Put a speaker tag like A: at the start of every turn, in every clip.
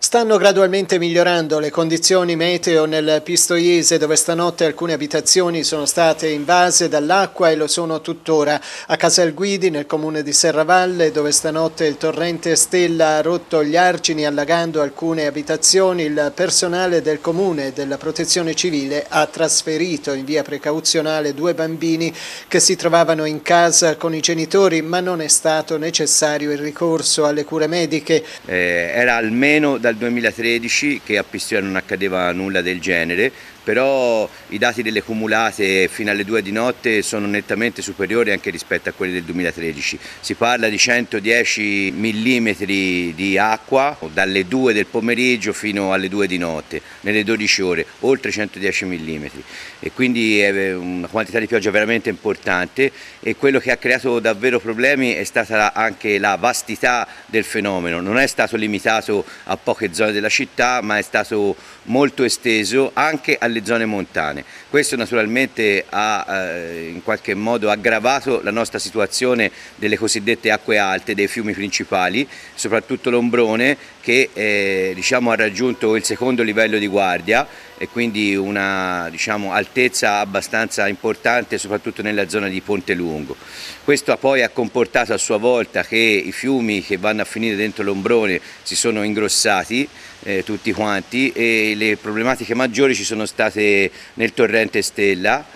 A: Stanno gradualmente migliorando le condizioni meteo nel Pistoiese, dove stanotte alcune abitazioni sono state invase dall'acqua e lo sono tuttora. A Casalguidi, nel comune di Serravalle, dove stanotte il torrente Stella ha rotto gli argini allagando alcune abitazioni, il personale del comune e della protezione civile ha trasferito in via precauzionale 2 bambini che si trovavano in casa con i genitori, ma non è stato necessario il ricorso alle cure mediche.
B: Era almeno dal 2013 che a Pistoia non accadeva nulla del genere, però i dati delle cumulate fino alle 2 di notte sono nettamente superiori anche rispetto a quelli del 2013. Si parla di 110 mm di acqua dalle 2 del pomeriggio fino alle 2 di notte, nelle 12 ore, oltre 110 mm. E quindi è una quantità di pioggia veramente importante, e quello che ha creato davvero problemi è stata anche la vastità del fenomeno. Non è stato limitato a poche zone della città, ma è stato molto esteso anche alle zone montane. Questo naturalmente ha in qualche modo aggravato la nostra situazione delle cosiddette acque alte dei fiumi principali, soprattutto l'Ombrone, che ha raggiunto il secondo livello di guardia, e quindi una altezza abbastanza importante soprattutto nella zona di Ponte Lungo. Questo poi ha comportato a sua volta che i fiumi che vanno a finire dentro l'Ombrone si sono ingrossati tutti quanti, e le problematiche maggiori ci sono state nel torrente Stella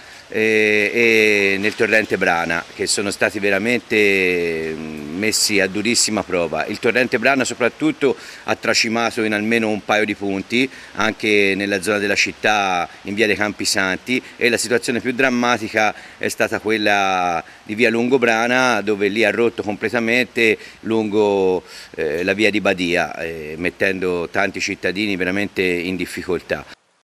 B: e nel torrente Brana, che sono stati veramente messi a durissima prova. Il torrente Brana soprattutto ha tracimato in almeno un paio di punti, anche nella zona della città in via dei Campisanti, e la situazione più drammatica è stata quella di via Lungobrana, dove lì ha rotto completamente lungo la via di Badia, mettendo tanti cittadini veramente in difficoltà.